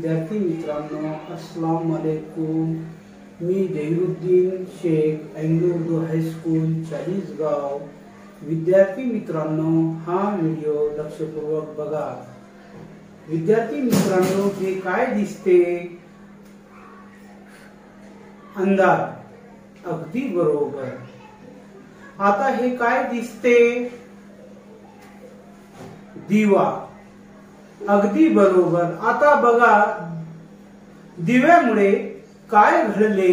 विद्यार्थी मित्रांनो, अस्सलाम वालेकुम। मी जहीरुद्दीन शेख, अँग्लो उर्दू हायस्कूल चाळीसगाव। विद्यार्थी मित्रांनो, हा व्हिडिओ लक्षपूर्वक बघा। विद्यार्थी मित्रांनो, हे काय दिसते? अंधार, अगदी बरोबर। आता हे काय दिसते? दिवा, अगदी बरोबर। आता बघा, दिव्यामुळे काय घडले?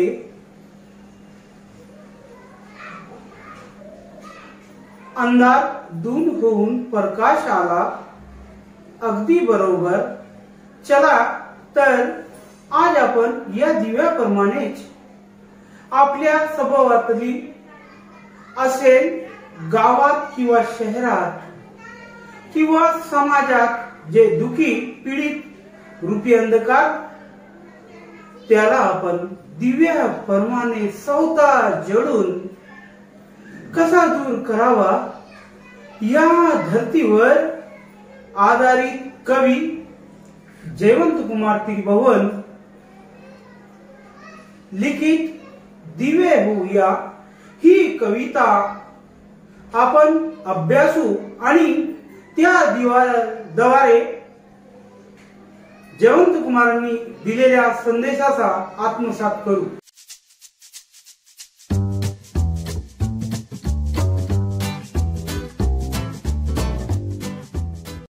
अंधार दूर होऊन प्रकाश आला, अगदी बरोबर। चला तर आज आपण या दिव्याप्रमाणेच आपल्या सभोवताली असेल, गावात किंवा शहरात किंवा समाजात जे दुखी पीडित रूपी अंधकार, त्याला आपण दिव्याप्रमाणे स्वतः जळून कसा दूर करावा, या धर्तीवर आधारित कवी जयवंत कुमार त्रिभुवन लिखित दिवे होऊया ही कविता आपण अभ्यासू आणि त्या दिव्याद्वारे जयवंत कुमारांनी दिलेल्या संदेशाचा आत्मसात करू।